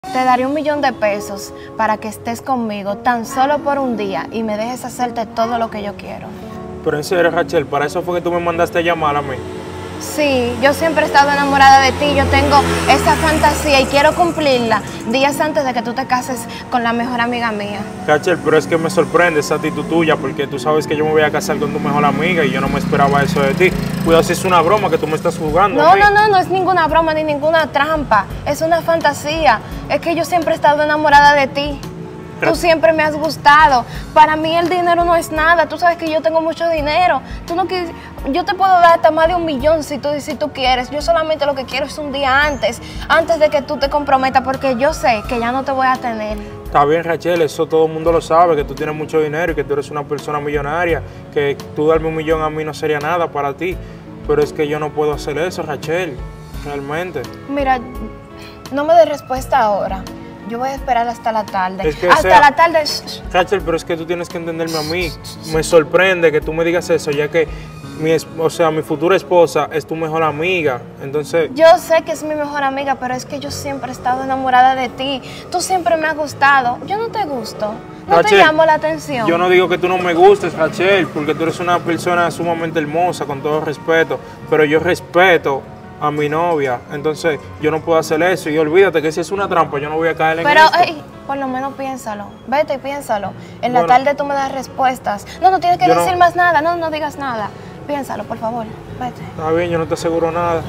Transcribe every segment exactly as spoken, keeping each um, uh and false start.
Te daré un millón de pesos para que estés conmigo tan solo por un día y me dejes hacerte todo lo que yo quiero. Pero en serio, Rachel, ¿para eso fue que tú me mandaste a llamar a mí? Sí, yo siempre he estado enamorada de ti, yo tengo esa fantasía y quiero cumplirla días antes de que tú te cases con la mejor amiga mía. Rachel, pero es que me sorprende esa actitud tuya porque tú sabes que yo me voy a casar con tu mejor amiga y yo no me esperaba eso de ti. Cuidado si es una broma que tú me estás jugando. No, no, no, no es ninguna broma ni ninguna trampa, es una fantasía. Es que yo siempre he estado enamorada de ti. Tú siempre me has gustado. Para mí el dinero no es nada. Tú sabes que yo tengo mucho dinero. Tú no quieres, yo te puedo dar hasta más de un millón si tú, si tú quieres. Yo solamente lo que quiero es un día antes, antes de que tú te comprometas, porque yo sé que ya no te voy a tener. Está bien, Rachel, eso todo el mundo lo sabe, que tú tienes mucho dinero y que tú eres una persona millonaria, que tú darme un millón a mí no sería nada para ti. Pero es que yo no puedo hacer eso, Rachel, realmente. Mira, no me des respuesta ahora. Yo voy a esperar hasta la tarde. Es que, hasta o sea, la tarde. Rachel, pero es que tú tienes que entenderme a mí. Me sorprende que tú me digas eso, ya que mi, o sea, mi futura esposa es tu mejor amiga. Entonces... Yo sé que es mi mejor amiga, pero es que yo siempre he estado enamorada de ti. Tú siempre me has gustado. Yo no te gusto. No Rachel, te llamo la atención. Yo no digo que tú no me gustes, Rachel, porque tú eres una persona sumamente hermosa, con todo respeto. Pero yo respeto a mi novia, entonces yo no puedo hacer eso y olvídate que si es una trampa yo no voy a caer en Pero, esto. ey, por lo menos piénsalo, vete y piénsalo. En Bueno, la tarde tú me das respuestas. No, no tienes que yo decir no- más nada, no, no digas nada. Piénsalo, por favor, vete. Está bien, yo no te aseguro nada.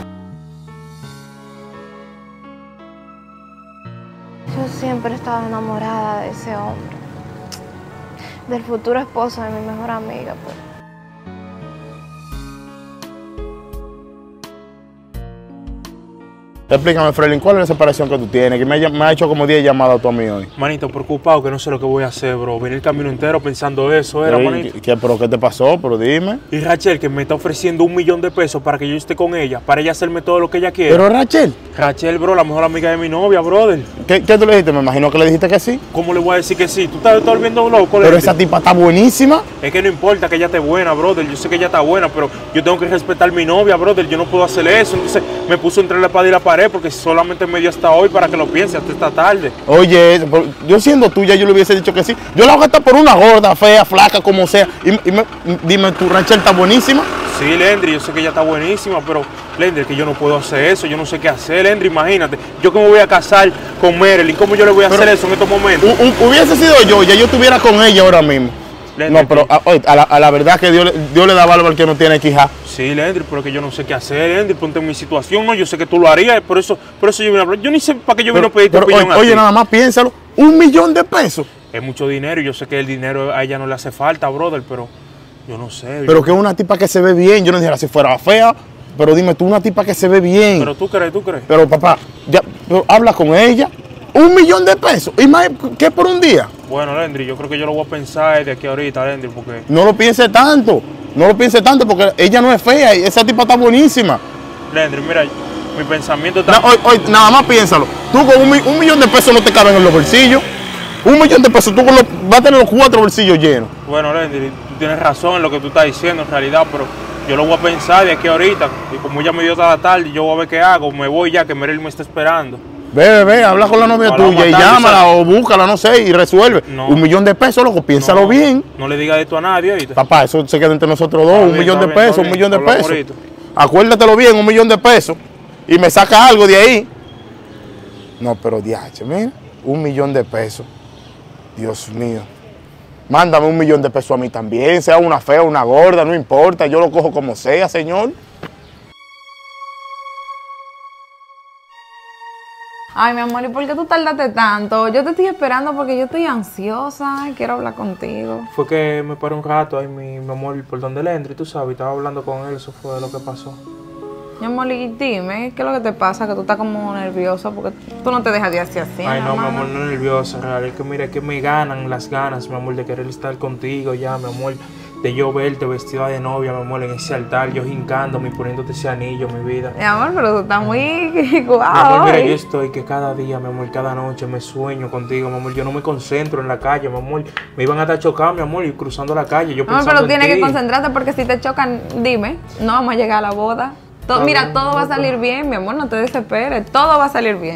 Yo siempre he estado enamorada de ese hombre, del futuro esposo de mi mejor amiga, pues. Explícame, Freilin, ¿cuál es la separación que tú tienes? Que me ha, me ha hecho como diez llamadas tú a mí hoy. Manito, preocupado que no sé lo que voy a hacer, bro. Venir el camino entero pensando eso, era, Ey, manito. ¿qué, pero qué te pasó? Pero dime. Y Rachel, que me está ofreciendo un millón de pesos para que yo esté con ella, para ella hacerme todo lo que ella quiere. Pero Rachel, Rachel, bro, la mejor amiga de mi novia, brother. ¿qué, qué tú le dijiste? Me imagino que le dijiste que sí. ¿Cómo le voy a decir que sí? ¿Tú estás, estás volviendo loco? Pero Lenny? esa tipa está buenísima. Es que no importa que ella esté buena, brother. Yo sé que ella está buena, pero yo tengo que respetar a mi novia, brother. Yo no puedo hacer eso. Entonces me puso entre la espada y la pared porque solamente me dio hasta hoy para que lo piense, hasta esta tarde. Oye, pero yo siendo tuya, yo le hubiese dicho que sí. Yo la voy a gastar por una gorda, fea, flaca, como sea. Y, y me- dime, ¿tu Rachel está buenísima? Sí, Lendry, yo sé que ella está buenísima, pero Lendry, que yo no puedo hacer eso, yo no sé qué hacer, Lendry, imagínate. Yo que me voy a casar con Marilyn, ¿cómo yo le voy a Pero- hacer eso en estos momentos? U- u- hubiese sido yo, ya yo estuviera con ella ahora mismo. Lendry, No, pero a, oye, a la, a la verdad que Dios, le- Dios le da valor al que no tiene quija. Sí, Lendry, pero que yo no sé qué hacer, Lendry, ponte en mi situación, no, yo sé que tú lo harías, por eso, por eso yo vine a hablar. Yo ni sé para qué yo vine a Pero, pedir tu pero, opinión oye, a ti. oye, nada más piénsalo. Un millón de pesos. Es mucho dinero y yo sé que el dinero a ella no le hace falta, brother, pero yo no sé. Pero yo- que es una tipa que se ve bien. Yo no dijera si fuera fea, pero dime tú, una tipa que se ve bien. Pero tú crees, tú crees. Pero papá, ya, pero habla con ella. Un millón de pesos. ¿Y más que por un día? Bueno, Lendry, yo creo que yo lo voy a pensar de aquí ahorita, Lendry, porque... No lo piense tanto. No lo piense tanto porque ella no es fea y esa tipa está buenísima. Lendry, mira, mi pensamiento está... Na- hoy- hoy, nada más piénsalo. Tú con un, mi- un millón de pesos no te caben en los bolsillos. Un millón de pesos, tú con los- vas a tener los cuatro bolsillos llenos. Bueno, Lendry, tú tienes razón en lo que tú estás diciendo en realidad, pero yo lo voy a pensar de aquí ahorita. Y como ella me dio toda la tarde, yo voy a ver qué hago. Me voy ya, que Merel me está esperando. Ve, ve, ve, habla con la novia Ojalá tuya y matarme, llámala ¿sabes? o búscala, no sé, y resuelve. No. Un millón de pesos, loco, piénsalo No, bien. No le digas esto a nadie, ¿oíste? Papá, eso se queda entre nosotros dos, Está un bien, millón está de bien, pesos, está un bien. millón de Hablamos pesos. ahorita. Acuérdatelo bien, un millón de pesos. Y me saca algo de ahí. No, pero diache, mira, un millón de pesos. Dios mío. Mándame un millón de pesos a mí también, sea una fea, una gorda, no importa, yo lo cojo como sea, señor. Ay, mi amor, ¿y por qué tú tardaste tanto? Yo te estoy esperando porque yo estoy ansiosa y quiero hablar contigo. Fue que me paré un rato ahí, mi, mi amor, por donde Lendry, tú sabes, estaba hablando con él, eso fue lo que pasó. Mi amor, y dime, ¿qué es lo que te pasa? Que tú estás como nerviosa porque tú no te dejas de hacer así. Ay, no, mi hermana. amor, no nervioso, real. Es que mira, que me ganan las ganas, mi amor, de querer estar contigo ya, mi amor. De yo verte vestida de novia, mi amor, en ese altar, yo hincándome y poniéndote ese anillo, mi vida. Mi amor, pero tú estás muy Mi guau. amor, mira, hoy. yo estoy que cada día, mi amor, cada noche me sueño contigo, mi amor. Yo no me concentro en la calle, mi amor. Me iban a estar chocando, mi amor, y cruzando la calle. Yo Mi amor, pensando pero en tienes ti. que concentrarte porque si te chocan, dime, no vamos a llegar a la boda. Todo- Está mira, bien, todo va a no, salir bien, mi amor, no te desesperes, todo va a salir bien.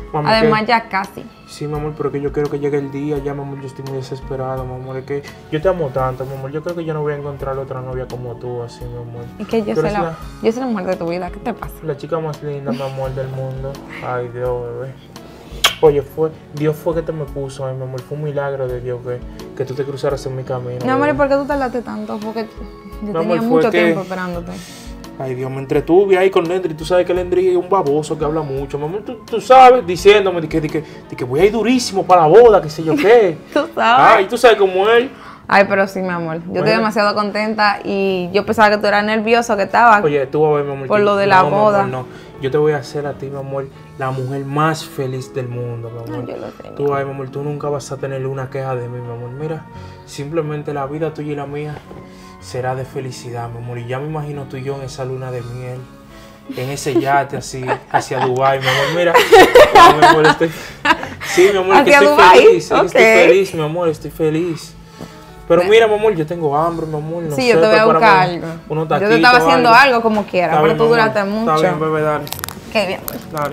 Mami, Además, ¿qué? ya casi. Sí, mi amor, pero que yo quiero que llegue el día. Ya, mi amor, yo estoy muy desesperado, mi amor. Es que yo te amo tanto, mi amor. Yo creo que yo no voy a encontrar otra novia como tú, así, mi amor. Es que yo Tú soy eres la, yo soy la mujer de tu vida. ¿Qué te pasa? La chica más linda, mi amor, del mundo. Ay, Dios, bebé. Oye, fue, Dios fue que te me puso, ay, mi amor. Fue un milagro de Dios que, que tú te cruzaras en mi camino. Mi amor, ¿y bebé. por qué tú tardaste tanto? Porque yo Mi tenía amor, fue mucho que- tiempo esperándote. Ay, Dios, me entretuve ahí con Lendry. Tú sabes que Lendry es un baboso que habla mucho. Mi amor, tú, tú sabes, diciéndome de que, de, que, de que voy a ir durísimo para la boda, que sé yo qué. Tú sabes. Ay, tú sabes cómo él. Ay, pero sí, mi amor. Yo estoy Bueno. demasiado contenta y yo pensaba que tú eras nervioso, que estabas. Oye, tú vas a ver, mi amor. Por que- lo de la no, mi boda. amor, no. Yo te voy a hacer a ti, mi amor, la mujer más feliz del mundo, mi amor. Ay, yo lo sé, Tú, ay, mi amor, tú nunca vas a tener una queja de mí, mi amor. Mira, simplemente la vida tuya y la mía será de felicidad, mi amor. Y ya me imagino tú y yo en esa luna de miel, en ese yate así, hacia Dubái, mi amor. Mira, ay, mi amor, estoy... Sí, mi amor, es que ¿Hacia estoy Dubái? feliz, es que Ok. estoy feliz, mi amor, estoy feliz. Pero mira, mi amor, yo tengo hambre, mi amor. No Sí, sé, yo te voy a buscar prepárame algo. unos Yo te taquitos, estaba haciendo algo como quiera, Está pero bien, tú mi amor. duraste mucho. Está bien, bebé, dale. Qué bien. Dale.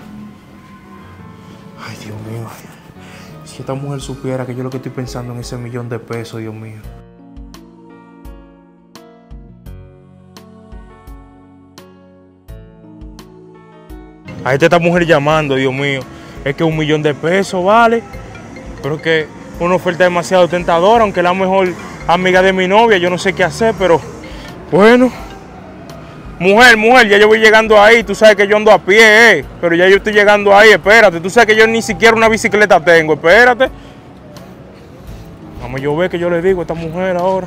Ay, Dios mío. Si esta mujer supiera que yo lo que estoy pensando en ese millón de pesos, Dios mío. Ahí está esta mujer llamando, Dios mío. Es que un millón de pesos, vale. Pero es que una oferta demasiado tentadora, aunque la mejor amiga de mi novia, yo no sé qué hacer, pero bueno. Mujer, mujer, ya yo voy llegando ahí, tú sabes que yo ando a pie, eh, pero ya yo estoy llegando ahí, espérate, tú sabes que yo ni siquiera una bicicleta tengo, espérate. Vamos, yo ve que yo le digo a esta mujer ahora.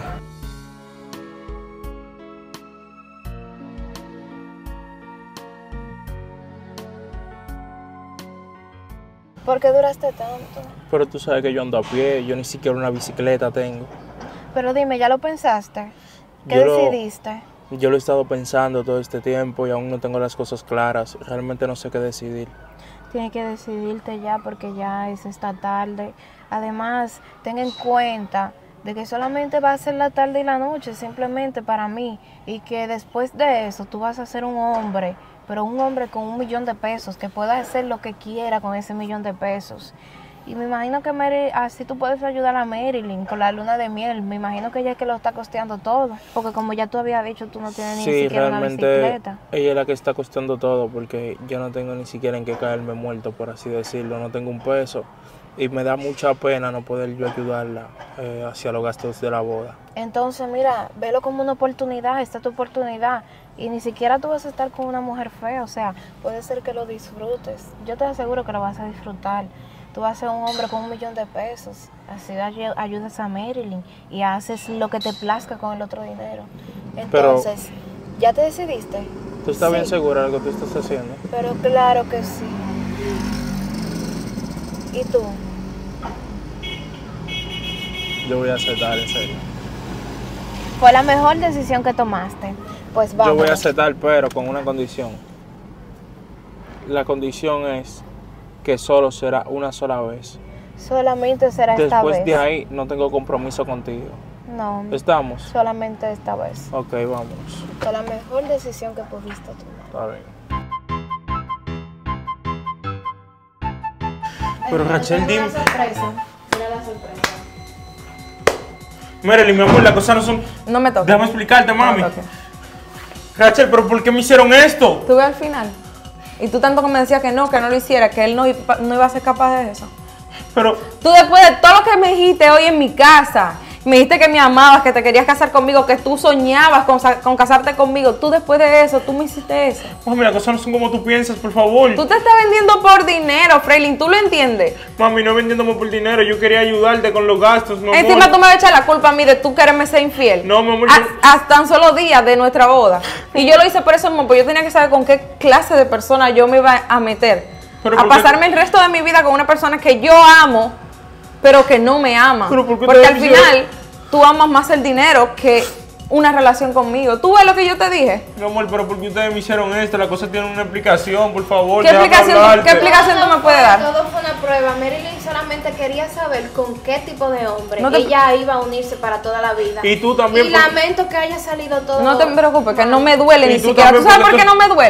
¿Por qué duraste tanto? Pero tú sabes que yo ando a pie, yo ni siquiera una bicicleta tengo. Pero dime, ¿ya lo pensaste? ¿Qué Yo lo- decidiste? Yo lo he estado pensando todo este tiempo y aún no tengo las cosas claras, realmente no sé qué decidir. Tienes que decidirte ya porque ya es esta tarde. Además, ten en cuenta de que solamente va a ser la tarde y la noche, simplemente para mí. Y que después de eso tú vas a ser un hombre, pero un hombre con un millón de pesos, que pueda hacer lo que quiera con ese millón de pesos. Y me imagino que Mary, así tú puedes ayudar a Marilyn con la luna de miel. Me imagino que ella es que lo está costeando todo. Porque como ya tú habías dicho, tú no tienes ni Sí, siquiera una realmente bicicleta. ella es la que está costando todo porque yo no tengo ni siquiera en qué caerme muerto, por así decirlo. No tengo un peso y me da mucha pena no poder yo ayudarla eh, hacia los gastos de la boda. Entonces, mira, velo como una oportunidad, esta es tu oportunidad. Y ni siquiera tú vas a estar con una mujer fea, o sea, puede ser que lo disfrutes. Yo te aseguro que lo vas a disfrutar. Tú vas a ser un hombre con un millón de pesos. Así ay- ayudas a Marilyn y haces lo que te plazca con el otro dinero. Pero- Entonces, ¿ya te decidiste? ¿Tú estás bien Sí. segura de lo que tú estás haciendo? Pero claro que sí. ¿Y tú? Yo voy a aceptar, en serio. Fue la mejor decisión que tomaste. Pues vamos. Yo voy a aceptar, pero con una condición. La condición es que solo será una sola vez. Solamente será esta Después vez. de ahí no tengo compromiso contigo. No, ¿Estamos? solamente esta vez. Ok, vámonos. Fue la mejor decisión que pudiste tomar. Está bien. Pero Rachel, dime. sorpresa. Mira la sorpresa. Marilyn, mi amor, las cosas no son... No me toques. Déjame explicarte, mami. No me toques. Rachel, ¿pero por qué me hicieron esto? Tú ves al final. Y tú tanto que me decías que no, que no lo hiciera, que él no iba, no iba a ser capaz de eso. Pero, Tú después de todo lo que me dijiste hoy en mi casa, me dijiste que me amabas, que te querías casar conmigo, que tú soñabas con, sa- con casarte conmigo. Tú después de eso, tú me hiciste eso. mami, las cosas no son como tú piensas, por favor. Tú te estás vendiendo por dinero, Freilin, ¿tú lo entiendes? Mami, no vendiéndome por dinero, yo quería ayudarte con los gastos, mi amor. Encima tú me vas a echar la culpa a mí de tú quererme ser infiel. No, mi amor, Haz- yo- Hasta tan solo días de nuestra boda. Y yo lo hice por eso mismo, porque yo tenía que saber con qué clase de persona yo me iba a meter. Pero A ¿por qué? pasarme el resto de mi vida con una persona que yo amo, pero que no me ama. Pero ¿por qué Porque te al hicieron- final tú amas más el dinero que una relación conmigo. ¿Tú ves lo que yo te dije? Mi amor, pero ¿por qué ustedes me hicieron esto? Las cosas tienen una explicación, por favor. ¿Qué déjame explicación, hablarte. ¿qué explicación tú me puedes dar? Todo fue una prueba. Marilyn solamente quería saber con qué tipo de hombre No te- ella iba a unirse para toda la vida. Y tú también, Y porque- lamento que haya salido todo. No te preocupes, que no me duele Y ni tú siquiera. ¿Tú también, sabes por porque qué tú- no me duele?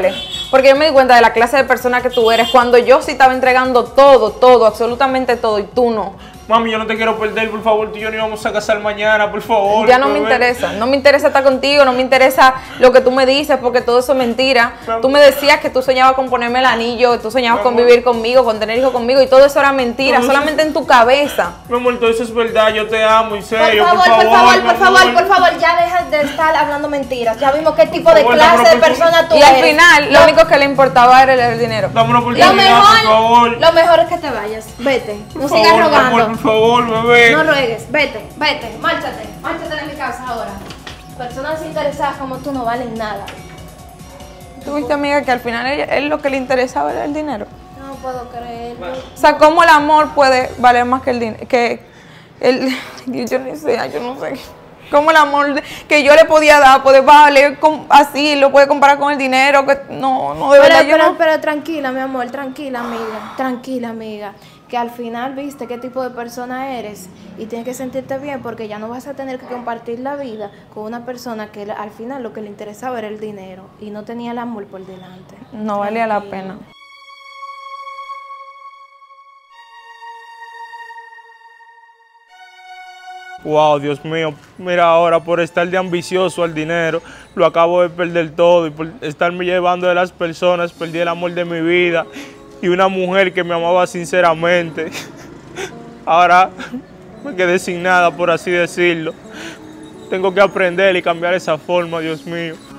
Porque yo me di cuenta de la clase de persona que tú eres cuando yo sí estaba entregando todo, todo, absolutamente todo y tú no. Mami, yo no te quiero perder, por favor, tú y yo no íbamos a casar mañana, por favor. Ya no me bebé. interesa, no me interesa estar contigo, no me interesa lo que tú me dices, porque todo eso es mentira. Tú me decías que tú soñabas con ponerme el anillo, que tú soñabas con vivir conmigo, con tener hijos conmigo, y todo eso era mentira, Todo solamente eso... en tu cabeza. Mi amor, todo eso es verdad, yo te amo, en serio, por favor, por favor, por favor, por favor, por favor, ya dejas de estar hablando mentiras. Ya vimos qué tipo de favor, clase dámonos de por- persona tú Y al eres. final, lo único que le importaba era el, el dinero. Dame una Lo oportunidad, por favor. mejor, lo mejor es que te vayas. Vete, no Por sigas favor, mi rogando. amor, por favor, bebé. No ruegues, vete, vete, márchate, márchate de mi casa ahora. Personas interesadas como tú no valen nada. Tuviste, amiga, que al final él, él lo que le interesaba era el dinero. No puedo creerlo. O sea, ¿cómo el amor puede valer más que el dinero? Que el, yo no sé, yo no sé. ¿Cómo el amor de- que yo le podía dar puede valer con- así, lo puede comparar con el dinero? Que no, no, de Pero, verdad, yo pero, no. pero tranquila, mi amor, tranquila, amiga, tranquila, amiga. Que al final viste qué tipo de persona eres y tienes que sentirte bien porque ya no vas a tener que compartir la vida con una persona que al final lo que le interesaba era el dinero y no tenía el amor por delante. No valía la Tranquila. pena. Wow, Dios mío, mira ahora por estar de ambicioso al dinero, lo acabo de perder todo y por estarme llevando de las personas, perdí el amor de mi vida y una mujer que me amaba sinceramente. Ahora me quedé sin nada, por así decirlo. Tengo que aprender y cambiar esa forma, Dios mío.